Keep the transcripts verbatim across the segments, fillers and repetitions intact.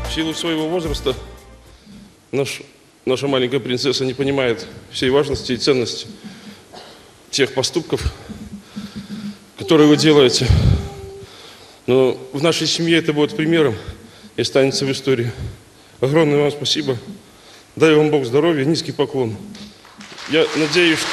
В силу своего возраста наш, наша маленькая принцесса не понимает всей важности и ценности тех поступков, которые вы делаете. Но в нашей семье это будет примером и останется в истории. Огромное вам спасибо. Дай вам Бог здоровья, низкий поклон. Я надеюсь, что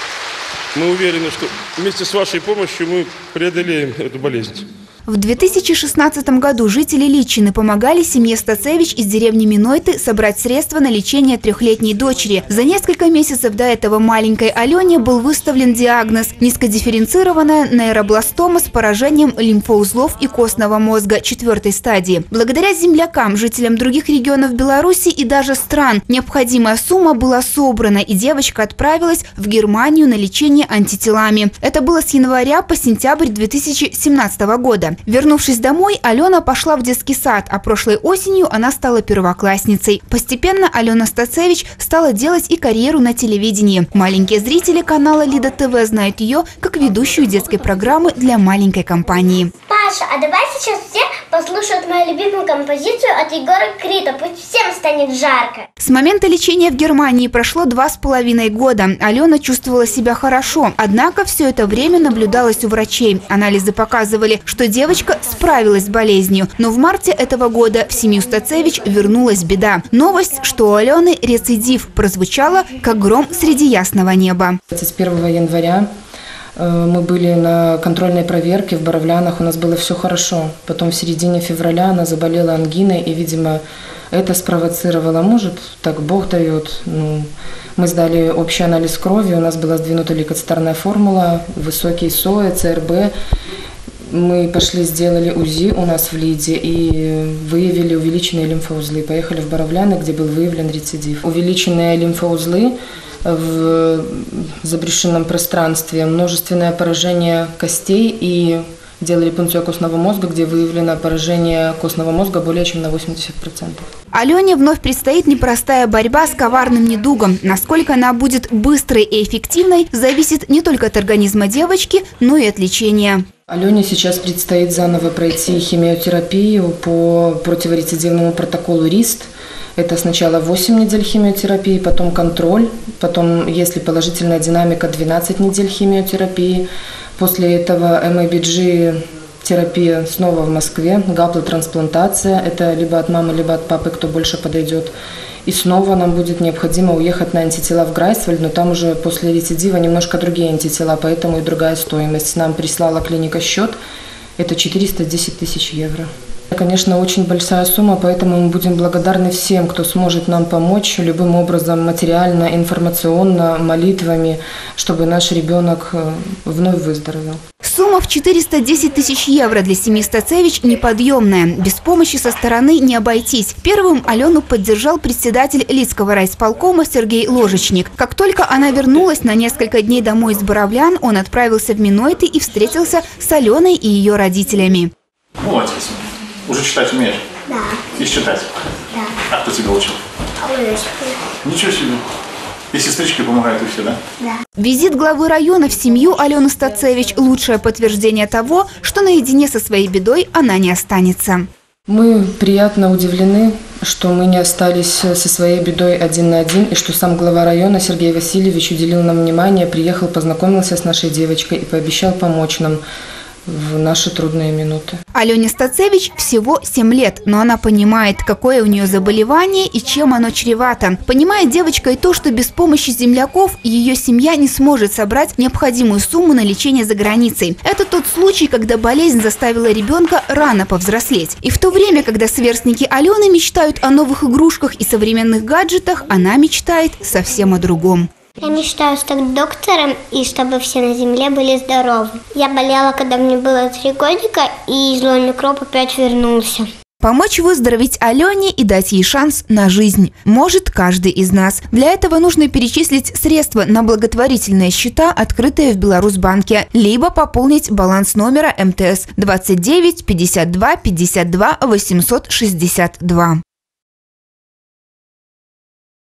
мы уверены, что вместе с вашей помощью мы преодолеем эту болезнь. В две тысячи шестнадцатом году жители Личины помогали семье Стацевич из деревни Минойты собрать средства на лечение трехлетней дочери. За несколько месяцев до этого маленькой Алене был выставлен диагноз – низкодифференцированная нейробластома с поражением лимфоузлов и костного мозга четвертой стадии. Благодаря землякам, жителям других регионов Беларуси и даже стран, необходимая сумма была собрана, и девочка отправилась в Германию на лечение антителами. Это было с января по сентябрь две тысячи семнадцатого года. Вернувшись домой, Алена пошла в детский сад, а прошлой осенью она стала первоклассницей. Постепенно Алена Стацевич стала делать и карьеру на телевидении. Маленькие зрители канала Лида ТВ знают ее как ведущую детской программы для маленькой компании. Паша, а давай сейчас все послушают мою любимую композицию от Егора Крида. Пусть всем станет жарко. С момента лечения в Германии прошло два с половиной года. Алена чувствовала себя хорошо. Однако все это время наблюдалась у врачей. Анализы показывали, что девочка справилась с болезнью. Но в марте этого года в семью Стацевич вернулась беда. Новость, что у Алены рецидив, прозвучала как гром среди ясного неба. двадцать первого января мы были на контрольной проверке в Боровлянах, у нас было все хорошо. Потом в середине февраля она заболела ангиной, и, видимо, это спровоцировало, может, так Бог дает. Ну, мы сдали общий анализ крови, у нас была сдвинута лейкоцитарная формула, высокий СОЭ, ЦРБ. Мы пошли, сделали УЗИ у нас в Лиде и выявили увеличенные лимфоузлы. Поехали в Боровляны, где был выявлен рецидив. Увеличенные лимфоузлы в забрешенном пространстве, множественное поражение костей, и делали пункцию костного мозга, где выявлено поражение костного мозга более чем на восемьдесят процентов. Алене вновь предстоит непростая борьба с коварным недугом. Насколько она будет быстрой и эффективной, зависит не только от организма девочки, но и от лечения. Алене сейчас предстоит заново пройти химиотерапию по противорецидивному протоколу РИСТ. Это сначала восемь недель химиотерапии, потом контроль, потом, если положительная динамика, двенадцать недель химиотерапии. После этого эм эй би джи терапия снова в Москве, гаплотрансплантация, это либо от мамы, либо от папы, кто больше подойдет. И снова нам будет необходимо уехать на антитела в Грайсвальд, но там уже после рецидива немножко другие антитела, поэтому и другая стоимость. Нам прислала клиника счет, это четыреста десять тысяч евро. Конечно, очень большая сумма, поэтому мы будем благодарны всем, кто сможет нам помочь любым образом, материально, информационно, молитвами, чтобы наш ребенок вновь выздоровел. Сумма в четыреста десять тысяч евро для семьи Стацевич неподъемная. Без помощи со стороны не обойтись. Первым Алену поддержал председатель Лидского райисполкома Сергей Ложечник. Как только она вернулась на несколько дней домой из Боровлян, он отправился в Минойты и встретился с Аленой и ее родителями. Молодец. Уже читать умеешь? Да. И считать? Да. А кто тебя учил? Ничего себе. И сестрички помогают, и все, да? Да. Визит главы района в семью Алены Стацевич – лучшее подтверждение того, что наедине со своей бедой она не останется. Мы приятно удивлены, что мы не остались со своей бедой один на один, и что сам глава района Сергей Васильевич уделил нам внимание, приехал, познакомился с нашей девочкой и пообещал помочь нам в наши трудные минуты. Алене Стацевич всего семь лет, но она понимает, какое у нее заболевание и чем оно чревато. Понимает девочка и то, что без помощи земляков ее семья не сможет собрать необходимую сумму на лечение за границей. Это тот случай, когда болезнь заставила ребенка рано повзрослеть. И в то время, когда сверстники Алены мечтают о новых игрушках и современных гаджетах, она мечтает совсем о другом. Я мечтаю стать доктором, и чтобы все на земле были здоровы. Я болела, когда мне было три годика, и злой микроб опять вернулся. Помочь выздороветь Алене и дать ей шанс на жизнь может каждый из нас. Для этого нужно перечислить средства на благотворительные счета, открытые в Беларусьбанке, либо пополнить баланс номера эм тэ эс двадцать девять пятьдесят два пятьдесят два восемьсот шестьдесят два.